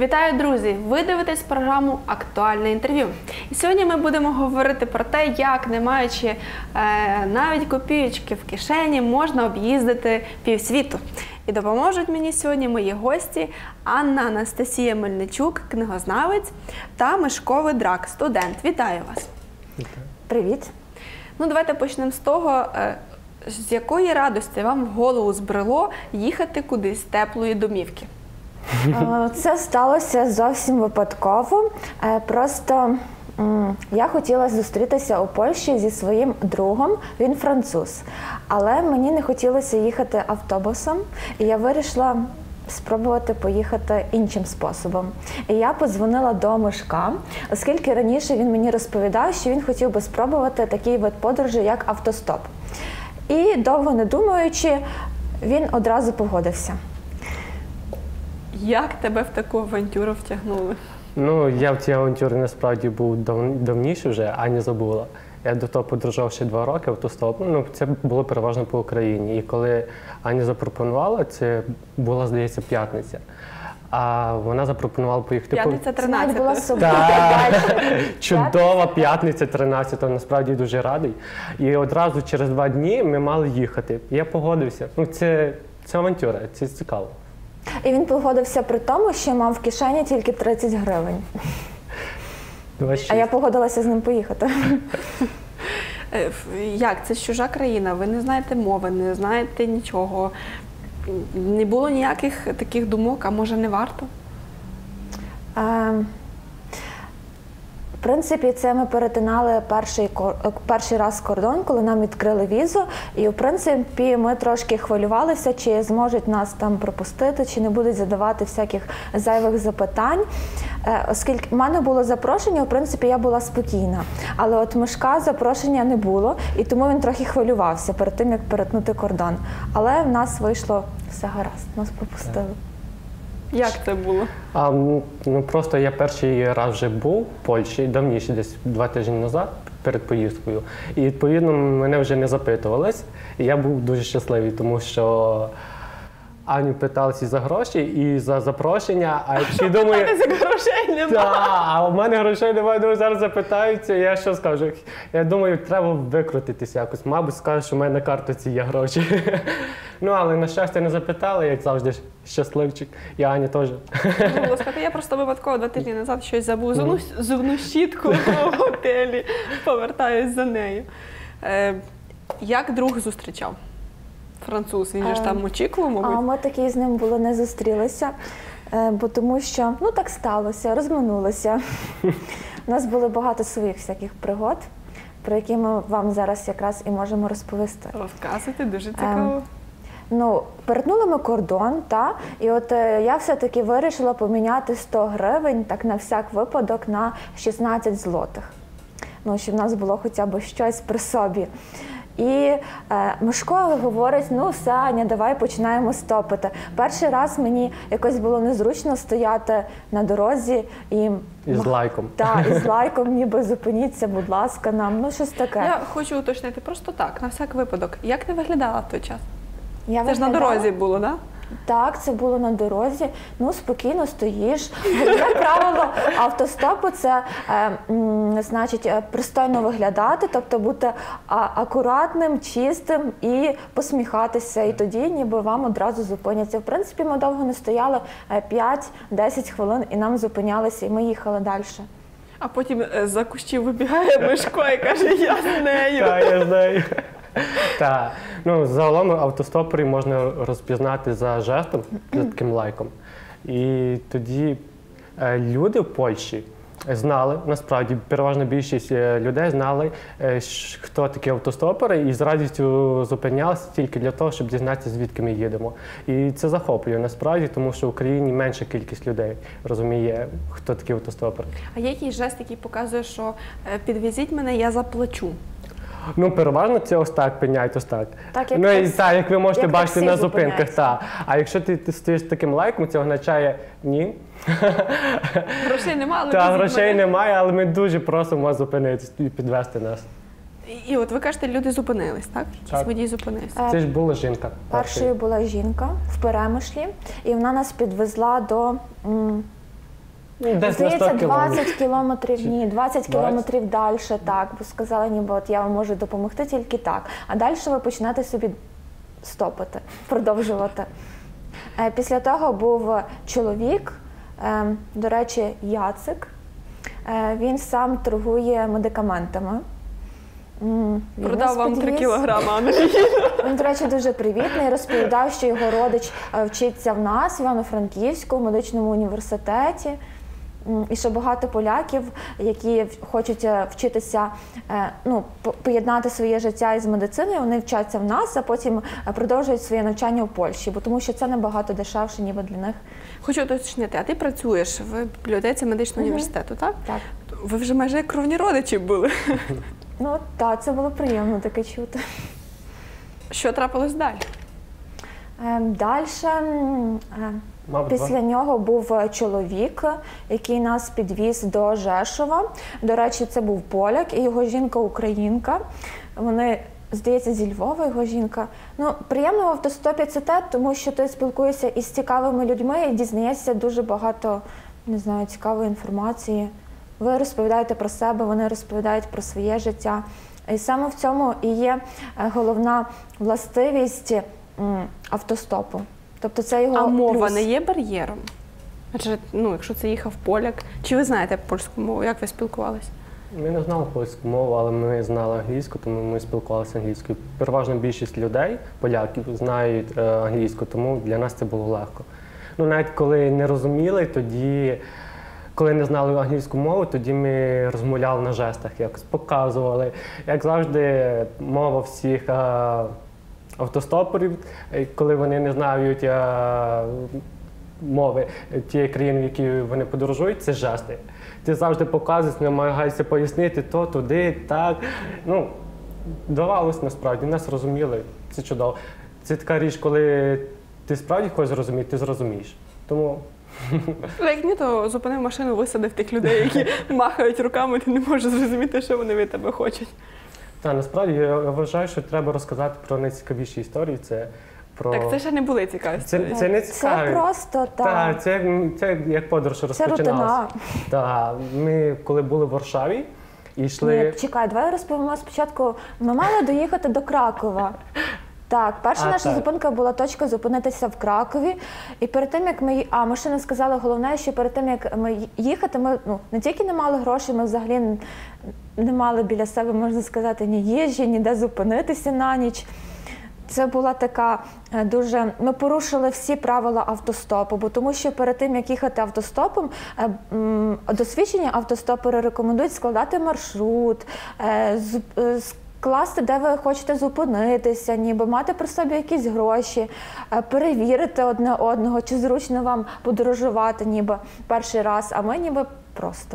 Вітаю, друзі! Ви дивитесь програму «Актуальне інтерв'ю». І сьогодні ми будемо говорити про те, як, не маючи навіть копійочки в кишені, можна об'їздити півсвіту. І допоможуть мені сьогодні мої гості Анна Анастасія Мельничук, книгознавець, та Мишко Видрак, студент. Вітаю вас! Вітаю. Привіт! Ну, давайте почнемо з того, з якої радості вам в голову збрело їхати кудись з теплої домівки? Це сталося зовсім випадково. Просто я хотіла зустрітися у Польщі зі своїм другом, він француз. Але мені не хотілося їхати автобусом, і я вирішила спробувати поїхати іншим способом. І я подзвонила до Мишка, оскільки раніше він мені розповідав, що він хотів би спробувати такий вид подорожі, як автостоп. І довго не думаючи, він одразу погодився. Як тебе в таку авантюру втягнули? Ну, я в цій авантюрі насправді був давніше вже, Аня забула. Я до того подорожував ще 2 роки автостоп. Ну, це було переважно по Україні. І коли Аня запропонувала, це була, здається, п'ятниця. А вона запропонувала поїхати П'ятниця 13. була субота. Так, чудова п'ятниця 13, насправді дуже радий. І одразу через 2 дні ми мали їхати. Я погодився. Ну, це авантюра, це цікаво. І він погодився при тому, що мав в кишені тільки 30 гривень. 26. А я погодилася з ним поїхати. Як? Це чужа країна, ви не знаєте мови, не знаєте нічого. Не було ніяких таких думок, а може не варто? В принципі, це ми перетинали перший раз кордон, коли нам відкрили візу. І, в принципі, ми трошки хвилювалися, чи зможуть нас там пропустити, чи не будуть задавати всяких зайвих запитань. Оскільки в мене було запрошення, в принципі, я була спокійна. Але от Мишка запрошення не було, і тому він трохи хвилювався перед тим, як перетнути кордон. Але в нас вийшло все гаразд, нас пропустили. Як це було? Ну, просто я перший раз вже був в Польщі, давніше, десь 2 тижні назад, перед поїздкою. І, відповідно, мене вже не запитувались. І я був дуже щасливий, тому що Аню питалися за гроші і за запрошення. А якщо думаю, за грошей немає. а у мене грошей немає, думаю, зараз запитаються, я що скажу? Я думаю, треба викрутитися якось. Мабуть, скажу, що в мене на картоці є гроші. Ну, але, на щастя, не запитали, як завжди, щасливчик. І Аня теж. Я просто випадково 2 тижні назад щось забув. Зубну щітку в готелі. Повертаюсь за нею. Як друг зустрічав? Француз, він же ж там очікував, мабуть? Ми такі з ним були, не зустрілися, бо тому що, ну так сталося, розминулися. У нас було багато своїх всяких пригод, про які ми вам зараз якраз і можемо розповісти. Розказуйте, дуже цікаво. Ну, перетнули ми кордон, і от я все-таки вирішила поміняти 100 гривень, так на всяк випадок, на 16 злотих. Ну, щоб в нас було хоча б щось при собі. І Мишко говорить, ну все, Аня, давай починаємо стопити. Перший раз мені якось було незручно стояти на дорозі і з лайком. Так, і з лайком, ніби зупиніться, будь ласка, нам, ну щось таке. Я хочу уточнити просто так, на всяк випадок. Як ти виглядала в той час? Це ж на виглядала... дорозі було, так? Так, це було на дорозі. Ну, спокійно стоїш. Як правило, автостопу – це, значить, пристойно виглядати, тобто бути акуратним, чистим і посміхатися. І тоді ніби вам одразу зупиняться. В принципі, ми довго не стояли, 5-10 хвилин, і нам зупинялися, і ми їхали далі. А потім за кущів вибігає Мишко і каже, я з нею. Так, я знаю. Так, ну загалом автостопери можна розпізнати за жестом, за таким лайком. І тоді люди в Польщі знали, насправді, переважна більшість людей знали, хто такі автостопери, і з радістю зупинялися тільки для того, щоб дізнатися, звідки ми їдемо. І це захоплює насправді, тому що в Україні менша кількість людей розуміє, хто такі автостопери. А є якийсь жест, який показує, що підвезіть мене, я заплачу? Ну, переважно це ось так, пеняють ось так. Як ви можете бачити на зупинках. А якщо ти стоїш з таким лайком, це означає ні. Грошей немає, але Так, грошей немає, але ми дуже просимо вас зупинитися і підвезти нас. І от ви кажете, люди зупинились, так? Якийсь водій зупинився. Це ж була жінка. Першою була жінка в Перемишлі, і вона нас підвезла до Десь на 100 Здається, 20 кілометрів. кілометрів, ні, 20 20? кілометрів далі, так. Бо сказали, ніби от я вам можу допомогти тільки так. А далі ви почнете собі стопити, продовжувати. Після того був чоловік, до речі, Яцик. Він сам торгує медикаментами. Він Продав нас вам 3 підвіз. кілограми, Анна. Він, до речі, дуже привітний. Розповідав, що його родич вчиться в нас, в Івано-Франківську, в медичному університеті. І що багато поляків, які хочуть вчитися, поєднати своє життя із медициною, вони вчаться в нас, а потім продовжують своє навчання в Польщі, бо тому що це набагато дешевше, ніби для них. Хочу уточнити, а ти працюєш в бібліотеці медичного університету, так? Так. Ви вже майже як кровні родичі були. Ну так, це було приємно таке чути. Що трапилось далі? Далі, Мабуть, після нього був чоловік, який нас підвіз до Жешова. До речі, це був поляк і його жінка українка. Вони, здається, зі Львова, його жінка. Приємно в автостопі це те, тому що ти спілкуєшся із цікавими людьми і дізнаєшся дуже багато, не знаю, цікавої інформації. Ви розповідаєте про себе, вони розповідають про своє життя. І саме в цьому і є головна властивість автостопу. Тобто це його А мова плюс. не є бар'єром? Адже, якщо це їхав поляк, чи ви знаєте польську мову, як ви спілкувалися? Ми не знали польську мову, але ми знали англійську, тому ми спілкувалися англійською. Переважно більшість людей, поляків, знають англійську, тому для нас це було легко. Навіть коли не розуміли, тоді, коли не знали англійську мову, тоді ми розмовляли на жестах, якось показували. Як завжди, мова всіх автостоперів, коли вони не знають мови тієї країни, в якій вони подорожують, це жести. Ти завжди показуєш, намагаєшся пояснити то, туди, так. Давалось насправді, нас розуміли, це чудово. Це така річ, коли ти справді хочеш зрозуміти, ти зрозумієш. Тому... Як ні, то зупинив машину, висадив тих людей, які махають руками, ти не можеш зрозуміти, що вони від тебе хочуть. Так, насправді, я вважаю, що треба розказати про найцікавіші історії. Це Так це ще не були цікаві історії. Це не цікаві. Це просто так. Так, це як подорож Це розпочиналася. рутина. Так, ми коли були в Варшаві і йшли... Ні, чекай, давай розповімо спочатку. Ми мали доїхати до Кракова. Так, перша наша зупинка була точка зупинитися в Кракові. І перед тим, як машина сказала головне, що перед тим, як ми їхати, ми не тільки не мали грошей, ми взагалі не мали біля себе, можна сказати, ні їжі, ніде зупинитися на ніч. Це була така дуже... Ми порушили всі правила автостопу, бо тому що перед тим, як їхати автостопом, досвідчені автостопери рекомендують складати маршрут, скласти, де ви хочете зупинитися, ніби мати при собі якісь гроші, перевірити одне одного, чи зручно вам подорожувати ніби перший раз, а ми ніби просто.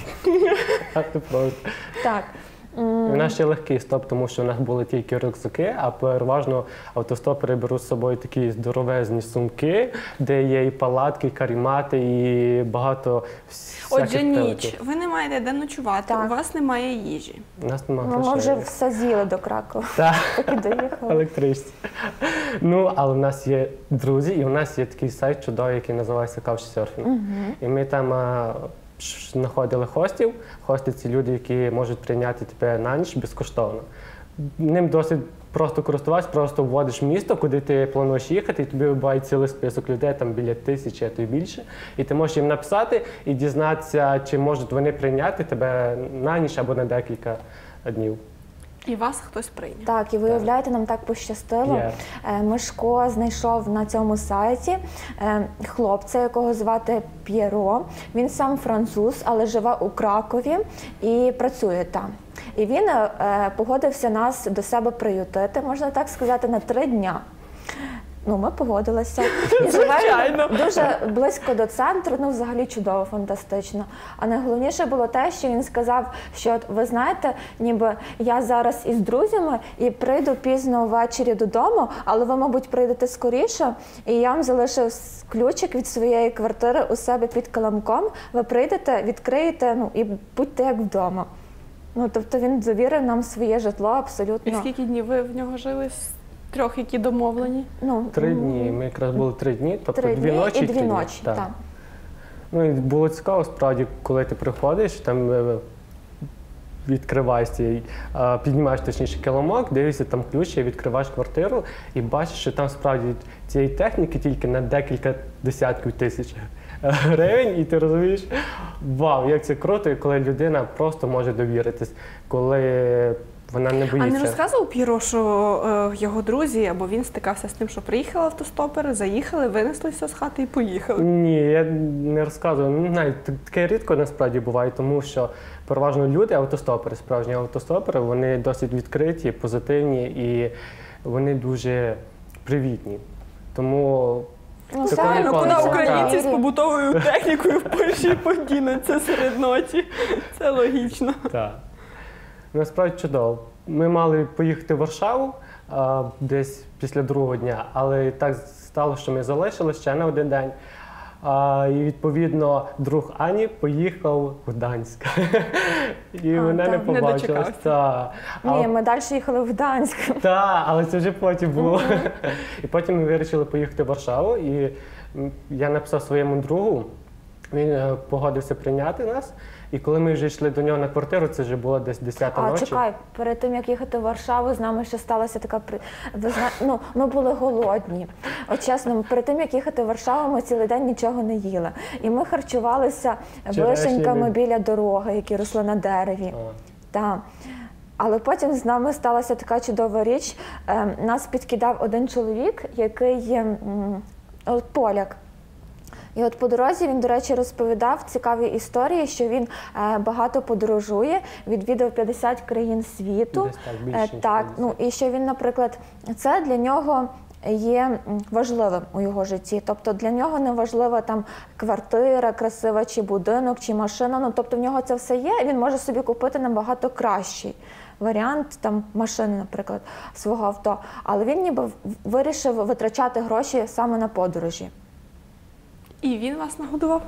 Так. У нас ще легкий стоп, тому що у нас були тільки рюкзаки, а переважно автостопери беруть з собою такі здоровезні сумки, де є і палатки, і карімати, і багато всяких Отже, ніч. прилетів. Ви не маєте де ночувати, Так. у вас немає їжі. У нас немає Ми грошей. вже все з'їли до Кракова, Так. поки доїхали. Електричці. Але в нас є друзі, і в нас є такий сайт чудовий, який називається Couchsurfing. І ми там знаходили хостів. Хости – це люди, які можуть прийняти тебе на ніч безкоштовно. Ним досить просто користуватися, просто вводиш місто, куди ти плануєш їхати, і тобі вибиває цілий список людей, там біля 1000, а то й більше. І ти можеш їм написати і дізнатися, чи можуть вони прийняти тебе на ніч або на декілька днів. І вас хтось прийняв. Так, і виявляєте, нам так пощастило. Мишко знайшов на цьому сайті хлопця, якого звати П'єро. Він сам француз, але живе у Кракові і працює там. І він погодився нас до себе приютити, можна так сказати, на 3 дня. Ми погодилися. І живемо дуже близько до центру, взагалі чудово, фантастично. А найголовніше було те, що він сказав, що ви знаєте, ніби я зараз із друзями і прийду пізно ввечері додому, але ви, мабуть, прийдете скоріше, і я вам залишив ключик від своєї квартири у себе під килимком, ви прийдете, відкриєте, і будьте як вдома. Тобто він довірив нам своє житло абсолютно. І скільки днів ви в нього жили? 3, які домовлені? 3 дні. Ми якраз були 3 дні, тобто 3 2 ночі і 2 ночі. Так. Ну і було цікаво, справді, коли ти приходиш, там відкриваєш цей, піднімаєш точніше килимок, дивишся там ключі, відкриваєш квартиру і бачиш, що там справді цієї техніки тільки на декілька десятків тисяч гривень, і ти розумієш, вау, як це круто, і коли людина просто може довіритись, коли вона не А боїться. не розказував П'єро, що його друзі, або він стикався з тим, що приїхали автостопери, заїхали, винесли все з хати і поїхали? Ні, я не розказував. Не знаю, таке рідко насправді буває, тому що переважно люди, автостопери, справжні автостопери, вони досить відкриті, позитивні і вони дуже привітні. Тому Ну, такого правильно, ніколи куди не було. українці Українці з побутовою технікою в Польщі подінуться серед ночі. Це логічно. Так. Насправді чудово. Ми мали поїхати в Варшаву десь після другого дня, але так стало, що ми залишили ще на один день. І відповідно друг Ані поїхав в Гданськ. І мене не так. Не побачилось. дочекався. Та. Ні, ми далі їхали в Гданськ. Так, але це вже потім було. І потім ми вирішили поїхати в Варшаву, і я написав своєму другу, він погодився прийняти нас. І коли ми вже йшли до нього на квартиру, це вже було десь 10-та ночі. Чекай, перед тим, як їхати в Варшаву, з нами ще сталася така... Ну, ми були голодні. От чесно, перед тим, як їхати в Варшаву, ми цілий день нічого не їли. І ми харчувалися вишеньками біля дороги, які росли на дереві. Так. Але потім з нами сталася така чудова річ. Нас підкидав один чоловік, який поляк. І от по дорозі він, до речі, розповідав цікаві історії, що він багато подорожує, відвідав 50 країн світу. Десь так, більше, ніж Так, 50. ну і що він, наприклад, це для нього є важливим у його житті. Тобто для нього не важлива там квартира красива, чи будинок, чи машина. Ну, тобто в нього це все є, і він може собі купити набагато кращий варіант там машини, наприклад, свого авто. Але він ніби вирішив витрачати гроші саме на подорожі. І він вас нагодував?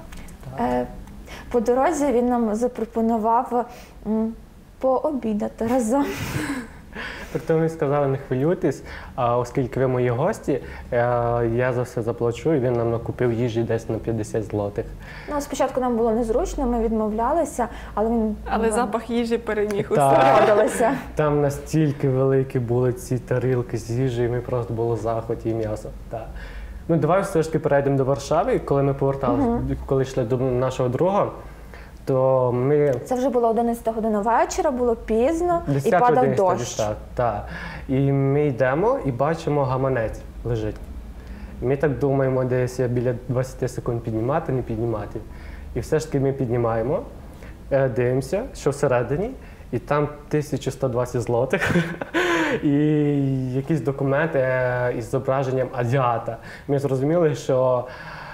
По дорозі він нам запропонував пообідати разом. Тобто вони сказали, не хвилюйтесь, оскільки ви мої гості, я за все заплачу, і він нам накупив їжі десь на 50 злотих. Ну, спочатку нам було незручно, ми відмовлялися, але він... Але запах їжі переміг усе. Так. Погодилися. Там настільки великі були ці тарілки з їжею, ми просто були в захваті і м'ясо. Так. Ну, давай все ж таки перейдемо до Варшави. Коли ми поверталися, коли йшли до нашого друга, то ми... Це вже було 11 година вечора, було пізно, і 10-11 падав дощ. Так. І ми йдемо і бачимо, гаманець лежить. Ми так думаємо, десь біля 20 секунд піднімати, не піднімати. І все ж таки ми піднімаємо, дивимося, що всередині, і там 1120 злотих. І якісь документи із зображенням азіата. Ми зрозуміли, що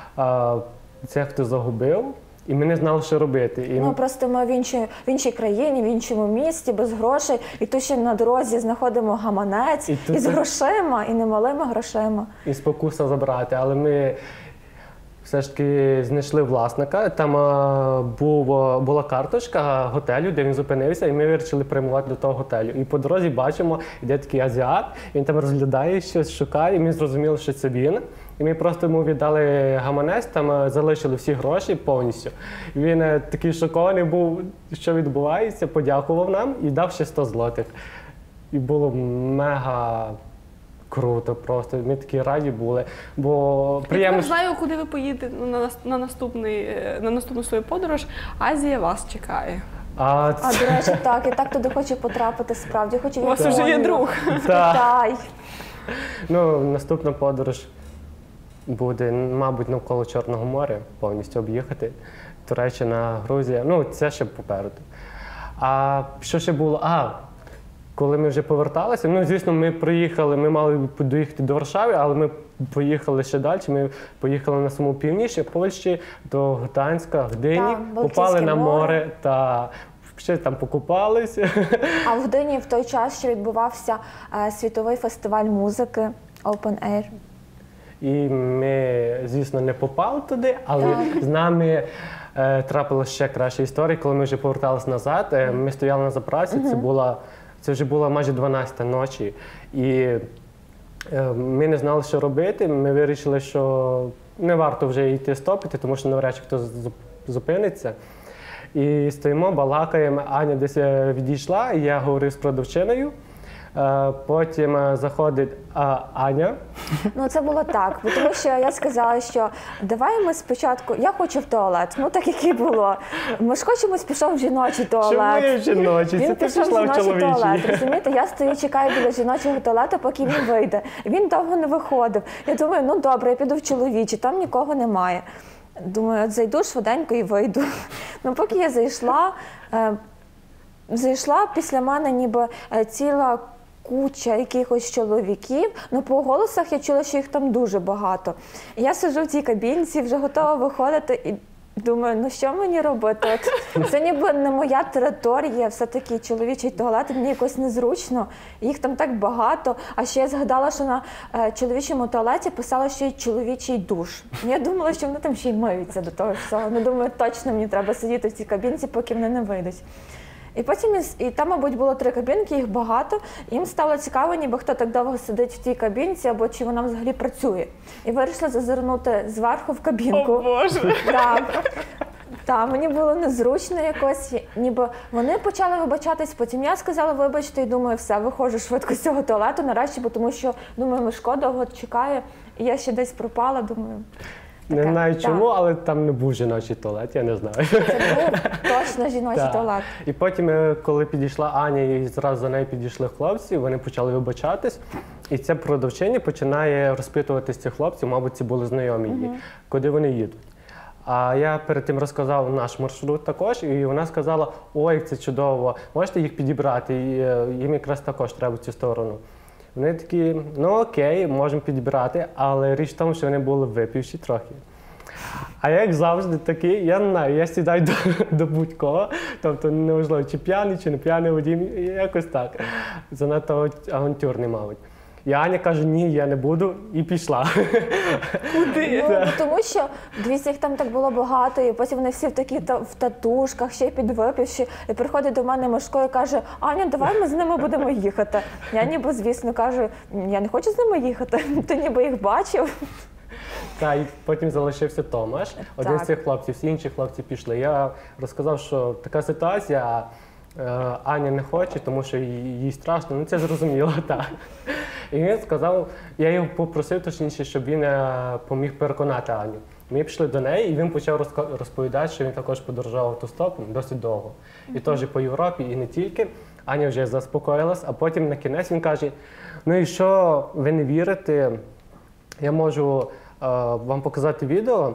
це хтось загубив, і ми не знали, що робити. І... Ну, просто ми в іншій країні, в іншому місті, без грошей, і тут ще на дорозі знаходимо гаманець із грошима, і немалими грошима. І спокуса забрати, але ми все ж таки знайшли власника. Там була карточка готелю, де він зупинився, і ми вирішили прямувати до того готелю. І по дорозі бачимо, йде такий азіат, він там розглядає щось, шукає, і ми зрозуміли, що це він. І ми просто йому віддали гаманець, там залишили всі гроші повністю. І він такий шокований був, що відбувається, подякував нам і дав ще 100 злотих. І було мега круто просто, ми такі раді були, бо приємно... Я знаю, куди ви поїдете на наступну свою подорож. Азія вас чекає. А, до речі, так, і так туди хочу потрапити, справді. Хочу У вас вже є друг. Китай. Ну, наступна подорож буде, мабуть, навколо Чорного моря, повністю об'їхати. Туреччина, Грузія, ну, це ще попереду. А що ще було? Коли ми вже поверталися, ну, звісно, ми приїхали, ми мали доїхати до Варшави, але ми поїхали ще далі. Ми поїхали на саму північ Польщі, до Гданська, Гдині, попали на море та ще там покупалися. А в Гдині в той час ще відбувався світовий фестиваль музики Open Air. І ми, звісно, не попали туди, але з нами трапилася ще краща історія. Коли ми вже поверталися назад, ми стояли на заправці, це вже була майже 12-та ночі, і ми не знали, що робити. Ми вирішили, що не варто вже йти стопити, тому що навряд чи хтось зупиниться. І стоїмо, балакаємо, Аня десь відійшла, і я говорив з продавчиною. Потім заходить Аня. Ну, це було так, тому що я сказала, що давай ми спочатку, я хочу в туалет, ну так як і було. Мишко чомусь пішов в жіночий туалет. Чому я в жіночий? Це Він ти пішов в пішла в жіночий чоловічий. туалет, розумієте? Я стою, чекаю біля жіночого туалету, поки він вийде. Він довго не виходив. Я думаю, ну добре, я піду в чоловічий, там нікого немає. Думаю, от зайду швиденько і вийду. Ну, поки я зайшла після мене ніби ціла куча якихось чоловіків, ну по голосах я чула, що їх там дуже багато. І я сиджу в цій кабінці, вже готова виходити і думаю, ну що мені робити? От, це ніби не моя територія, все-таки чоловічий туалет, мені якось незручно, їх там так багато. А ще я згадала, що на чоловічому туалеті писала, що є чоловічий душ. Я думала, що вони там ще й миються до того всього. Ну думаю, точно мені треба сидіти в цій кабінці, поки вони не вийдуть. І потім, і там, мабуть, було 3 кабінки, їх багато. Їм стало цікаво, ніби хто так довго сидить в тій кабінці, або чи вона взагалі працює. І вирішила зазирнути зверху в кабінку. О, Боже! Так, мені було незручно якось, ніби вони почали вибачатись, потім я сказала вибачте і думаю, все, виходжу швидко з цього туалету нарешті, бо тому що, думаю, Мишко довго чекає, і я ще десь пропала, думаю. Не знаю чому, але там не був жіночий туалет, я не знаю. Це був точно жіночий туалет. І потім, коли підійшла Аня і зразу за нею підійшли хлопці, вони почали вибачатись. І ця продавчиня починає розпитувати цих хлопців, мабуть, ці були знайомі її, куди вони їдуть. А я перед тим розказав наш маршрут також, і вона сказала, ой, це чудово, можете їх підібрати, їм якраз також треба в цю сторону. Вони такі, ну окей, можемо підібрати, але річ в тому, що вони були випивші трохи. А я, як завжди, такий, я не знаю, я сідаю до будь-кого, тобто неважливо, чи п'яний, чи не п'яний водій, якось так. Занадто авантюрний, мабуть. І Аня каже, ні, я не буду, і пішла. Куди? Ну, тому що, дивіться, їх там так було багато, і потім вони всі в татушках, ще й підвипивші. І приходить до мене Мишко і каже, Аня, давай ми з ними будемо їхати. Я ніби, звісно, кажу, я не хочу з ними їхати, ти ніби їх бачив. Так, і потім залишився Томаш, один з цих хлопців, всі інші хлопці пішли. Я розказав, що така ситуація, Аня не хоче, тому що їй страшно, ну це зрозуміло, так. І він сказав, я його попросив точніше, щоб він поміг переконати Аню. Ми пішли до неї, і він почав розповідати, що він також подорожував автостопом досить довго. І теж по Європі, і не тільки. Аня вже заспокоїлась, а потім на кінець він каже, ну і що, ви не вірите, я можу вам показати відео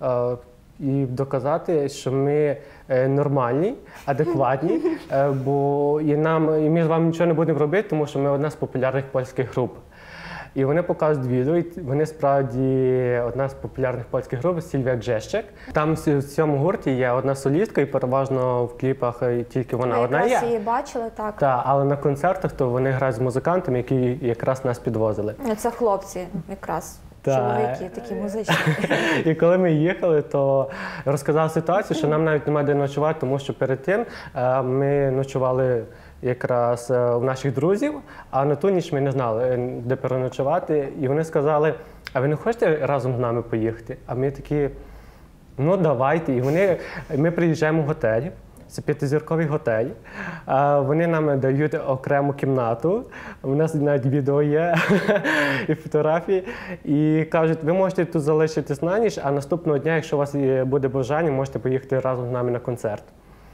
і доказати, що ми нормальні, адекватні, бо і ми з вами нічого не будемо робити, тому що ми одна з популярних польських груп. І вони показують відео, і вони справді одна з популярних польських груп Сільвія Гжещик. Там в цьому гурті є одна солістка, і переважно в кліпах тільки вона одна є. Якраз її бачили, так. Так, але на концертах то вони грають з музикантами, які якраз нас підвозили. Це хлопці якраз. Так. Чоловіки такі музичні. І коли ми їхали, то розказав ситуацію, що нам навіть немає де ночувати, тому що перед тим ми ночували якраз у наших друзів, а на ту ніч ми не знали, де переночувати. І вони сказали, а ви не хочете разом з нами поїхати? А ми такі, ну давайте. І ми приїжджаємо в готель. Це 5-зірковий готель. Вони нам дають окрему кімнату. У нас навіть відео є і фотографії. І кажуть, ви можете тут залишитись на ніч, а наступного дня, якщо у вас буде бажання, можете поїхати разом з нами на концерт.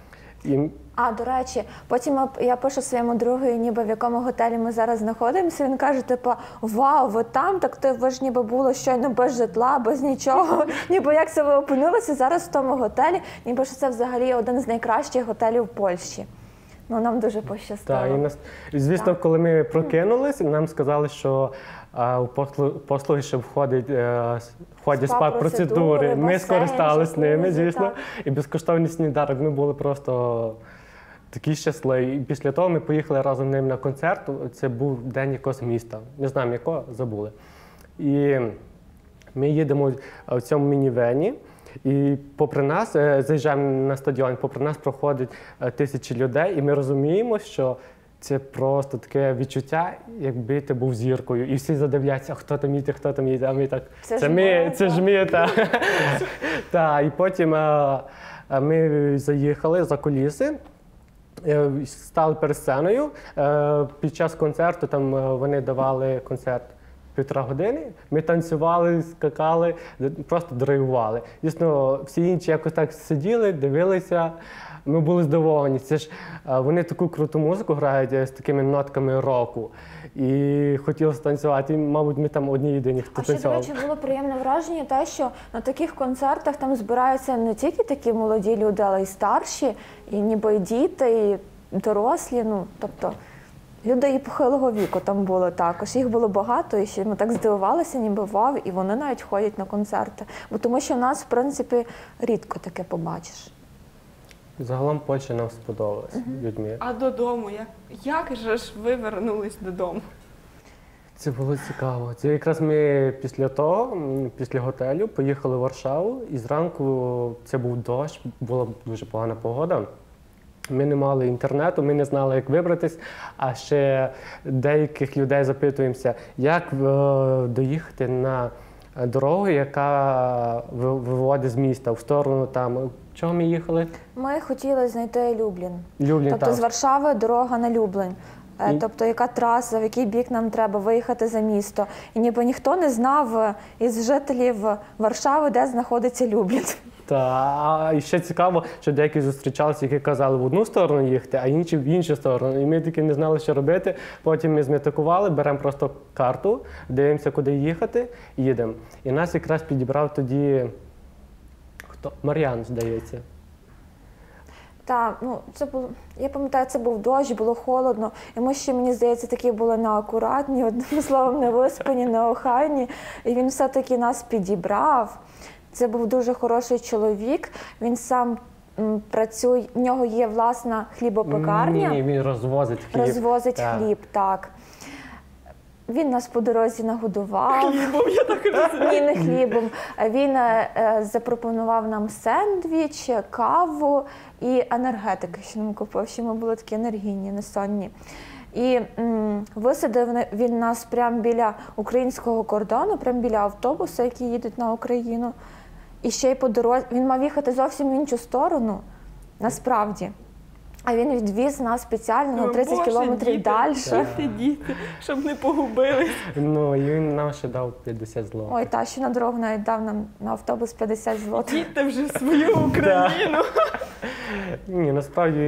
До речі, потім я пишу своєму другу, ніби в якому готелі ми зараз знаходимося. Він каже, типу, вау, ви там? Так ви ж ніби було щойно без житла, без нічого. Ніби як це ви опинилися зараз в тому готелі? Ніби що це взагалі один з найкращих готелів в Польщі. Ну, нам дуже пощастило. Так, і звісно, коли ми прокинулись, нам сказали, що у послуги ще входять спа-процедури. Ми скористалися ними, звісно, і безкоштовний сніданок. Ми були просто такі щасливі. І після того ми поїхали разом з ним на концерт. Це був день якогось міста. Не знаємо якого, забули. І ми їдемо в цьому мінівені. І попри нас, заїжджаємо на стадіон, попри нас проходить тисячі людей, і ми розуміємо, що це просто таке відчуття, якби ти був зіркою. І всі задивляться, хто там їде, а ми так, це ж ми, та. І потім ми заїхали за куліси, стали перед сценою. Під час концерту там вони давали концерт 1,5 години. Ми танцювали, скакали, просто драйвували. Дійсно, всі інші якось так сиділи, дивилися. Ми були здивовані. Це ж вони таку круту музику грають з такими нотками року. І хотілося танцювати. І, мабуть, ми там одні єдині, хто танцював. А ще, до речі, було приємне враження те, що на таких концертах там збираються не тільки такі молоді люди, але й старші, і ніби і діти, і дорослі. Ну, тобто люди і похилого віку там було також. Їх було багато, і ще ми так здивувалися, ніби вау, і вони навіть ходять на концерти. Бо тому що в нас, в принципі, рідко таке побачиш. Загалом Польща нам сподобалась людьми. А додому? Як же ж ви вернулись додому? Це було цікаво. Це якраз ми після готелю, поїхали в Варшаву, і зранку це був дощ, була дуже погана погода. Ми не мали інтернету, ми не знали, як вибратись, а ще деяких людей запитуємося, як доїхати на дорогу, яка виводить з міста в сторону там. Чого ми їхали? Ми хотіли знайти Люблін. Тобто так. з Варшави дорога на Люблін. Тобто яка траса, в який бік нам треба виїхати за місто. І ніхто не знав із жителів Варшави, де знаходиться Люблін. І ще цікаво, що деякі зустрічалися, які казали в одну сторону їхати, а інші в іншу сторону. І ми таки не знали, що робити. Потім ми зметикували, беремо просто карту, дивимося, куди їхати, їдемо. І нас якраз підібрав тоді Мар'ян, здається. Так, це було, я пам'ятаю, це був дощ, було холодно, і ми ще, мені здається, такі були неакуратні, одним словом, невиспані, неохайні, і він все-таки нас підібрав. Це був дуже хороший чоловік, він сам працює, в нього є власна хлібопекарня. Ні, він розвозить хліб. Розвозить хліб, так. Він нас по дорозі нагодував. Хлібом, я так розумію. Ні, не хлібом. Він запропонував нам сендвіч, каву і енергетики, що нам купив, що ми були такі енергійні, несонні. І висадив він нас прямо біля українського кордону, прямо біля автобуса, які їдуть на Україну. І ще й по дорозі. Він мав їхати зовсім в іншу сторону, насправді. А він відвіз нас спеціально на 30 кілометрів далі. Діти, щоб не погубились. І він нам ще дав 50 злотих. Ой, ще на дорогу навіть дав нам на автобус 50 злотих. Їдьте вже свою Україну. Ні, насправді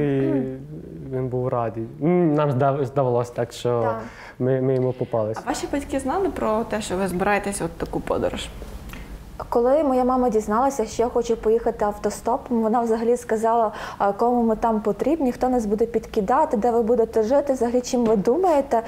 він був радий. Нам здавалося так, що ми йому попалися. А ваші батьки знали про те, що ви збираєтесь от таку подорож? Коли моя мама дізналася, що я хочу поїхати автостопом, вона взагалі сказала, кому ми там потрібні, хто нас буде підкидати, де ви будете жити, взагалі чим ви думаєте.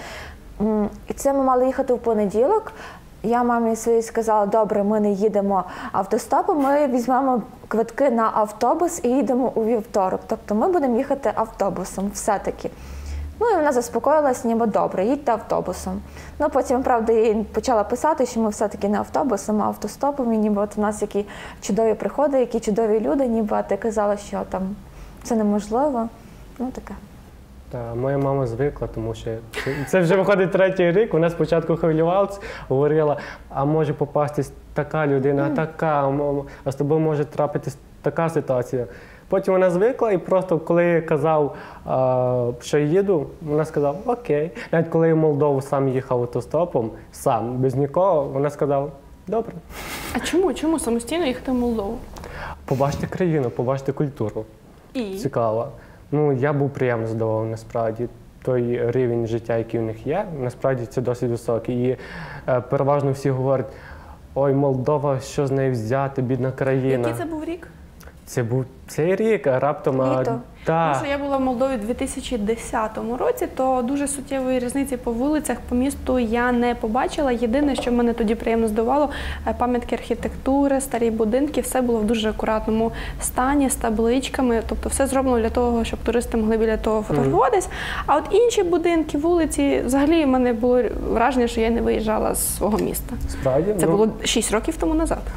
І це ми мали їхати в понеділок. Я мамі своїй сказала, добре, ми не їдемо автостопом, ми візьмемо квитки на автобус і їдемо у вівторок. Тобто ми будемо їхати автобусом все-таки. І вона заспокоїлась, ніби добре, їдьте автобусом. Потім, правда, я їй почала писати, що ми все-таки не автобусом, а автостопом. І ніби от у нас які чудові приходи, які чудові люди, ніби, а ти казала, що там це неможливо. Таке. Так, моя мама звикла, тому що це вже виходить 3-й рік. Вона спочатку хвилювалася, говорила, а може попастись така людина, така, а з тобою може трапитись така ситуація. Потім вона звикла і просто, коли я казав, що їду, вона сказала, окей. Навіть коли я в Молдову сам їхав автостопом, сам, без нікого, вона сказала, добре. А чому? Чому самостійно їхати в Молдову? Побачити країну, побачити культуру. І? Цікаво. Я був приємно задоволений, насправді. Той рівень життя, який в них є, насправді це досить високий. І переважно всі говорять, ой, Молдова, що з нею взяти, бідна країна. Який це був рік? Це був цей рік, раптом... Літо. Тому що я була в Молдові у 2010 році, то дуже суттєвої різниці по вулицях, по місту я не побачила. Єдине, що мене тоді приємно здивувало, пам'ятки архітектури, старі будинки, все було в дуже акуратному стані, з табличками. Тобто все зроблено для того, щоб туристи могли біля того фотографуватись. А от інші будинки, вулиці, взагалі в мене було враження, що я не виїжджала з свого міста. Справді? Це було 6 років тому назад.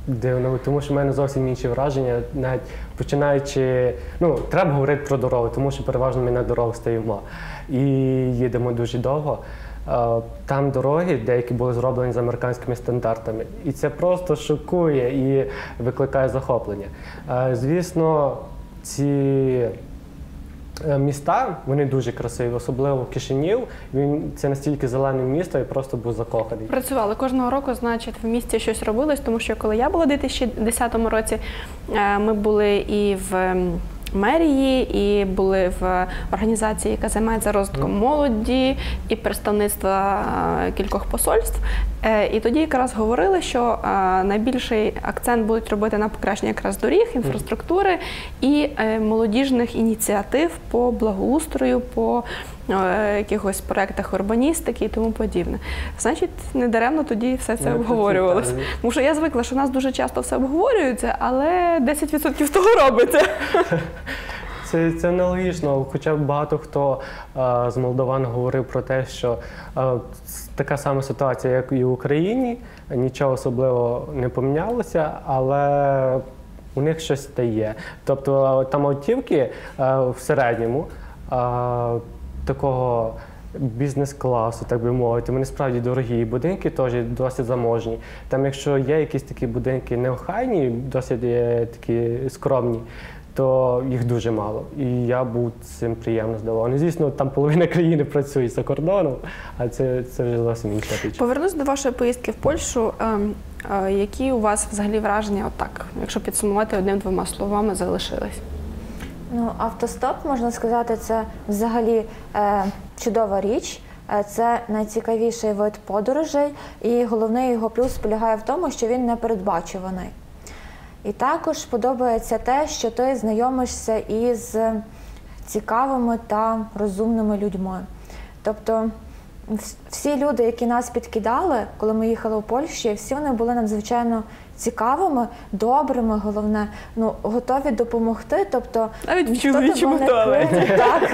дивно, тому що в мене зовсім інші враження, навіть починаючи, треба говорити про дорогу, тому що переважно ми на дорогу стоїмо і їдемо дуже довго. Там дороги деякі були зроблені за американськими стандартами, і це просто шокує і викликає захоплення. Звісно, ці міста, вони дуже красиві, особливо Кишинів. Це настільки зелене місто, я просто був закоханий. Працювали кожного року, значить, в місті щось робилось, тому що коли я була у 2010 році, ми були і в мерії, і були в організації, яка займається розвитком молоді, і представництва кількох посольств. І тоді якраз говорили, що найбільший акцент будуть робити на покращення якраз доріг, інфраструктури і молодіжних ініціатив по благоустрою, по якихось проєктах урбаністики і тому подібне. Значить, недаремно тоді все це обговорювалося. Тому що я звикла, що у нас дуже часто все обговорюється, але 10% з того робиться. Це нелогічно, хоча багато хто з молдаван говорив про те, що така сама ситуація, як і в Україні, нічого особливо не помінялося, але у них щось стає. Тобто там автівки в середньому такого бізнес-класу, так би мовити, вони справді дорогі, будинки теж досить заможні. Там, якщо є якісь такі будинки неохайні, досить такі скромні, то їх дуже мало. І я був цим приємно здивований. Звісно, там половина країни працює за кордоном, а це вже зовсім інша річ. Повернусь до вашої поїздки в Польщу. Які у вас взагалі враження, отак, якщо підсумувати одним-двома словами, залишились? Автостоп, можна сказати, це взагалі чудова річ. Це найцікавіший вид подорожей, і головний його плюс полягає в тому, що він непередбачуваний. І також подобається те, що ти знайомишся із цікавими та розумними людьми. Тобто всі люди, які нас підкидали, коли ми їхали у Польщу, всі вони були надзвичайно цікавими, добрими, головне, готові допомогти. Тобто, навіть в чоловічому туалеті. Так.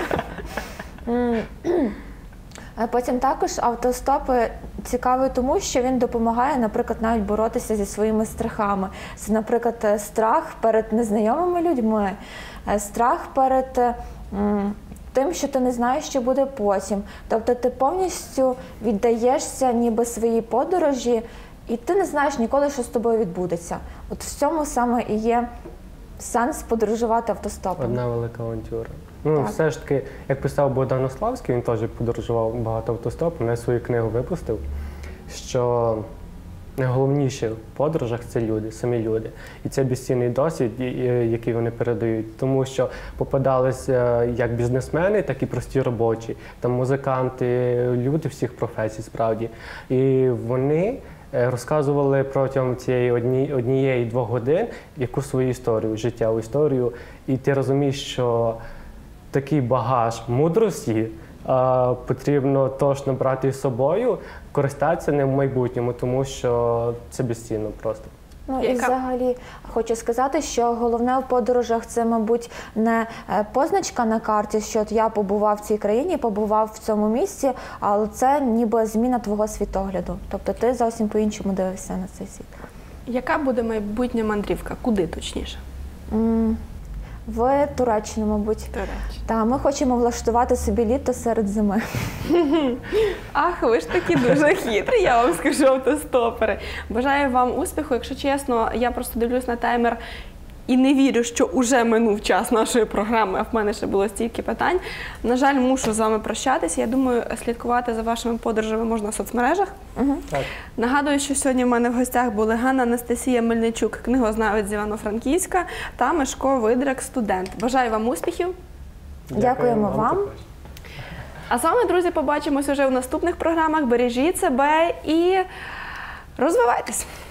Потім також автостоп цікавий тому, що він допомагає, наприклад, навіть боротися зі своїми страхами. Це, наприклад, страх перед незнайомими людьми, страх перед тим, що ти не знаєш, що буде потім. Тобто ти повністю віддаєшся ніби своїй подорожі, і ти не знаєш ніколи, що з тобою відбудеться. От в цьому саме і є сенс подорожувати автостопом. Одна велика авантюра. Все ж таки, як писав Богдан Ославський, він теж подорожував багато автостопом, я свою книгу випустив, що найголовніше в подорожах – це люди, самі люди. І це безцінний досвід, який вони передають. Тому що попадались як бізнесмени, так і прості робочі, там музиканти, люди всіх професій справді. І вони розказували протягом цієї однієї-двох годин якусь свою історію, життєву історію. І ти розумієш, що такий багаж мудрості потрібно точно брати з собою, користатися ним в майбутньому, тому що це безцінно просто. І взагалі хочу сказати, що головне в подорожах – це, мабуть, не позначка на карті, що от я побував в цій країні, побував в цьому місці, але це ніби зміна твого світогляду. Тобто ти зовсім по-іншому дивишся на цей світ. Яка буде майбутня мандрівка? Куди точніше? В Туреччину, мабуть. Так, ми хочемо влаштувати собі літо серед зими. Ах, ви ж такі дуже хитрі, я вам скажу, автостопери. Бажаю вам успіху. Якщо чесно, я просто дивлюсь на таймер і не вірю, що вже минув час нашої програми, а в мене ще було стільки питань. На жаль, мушу з вами прощатися. Я думаю, слідкувати за вашими подорожами можна в соцмережах. Так. Нагадую, що сьогодні в мене в гостях були Ганна Анастасія Мельничук, книгознавець з Івано-Франківська, та Мишко Видрак, студент. Бажаю вам успіхів. Дякуємо вам. А з вами, друзі, побачимось уже в наступних програмах. Бережіть себе і розвивайтесь!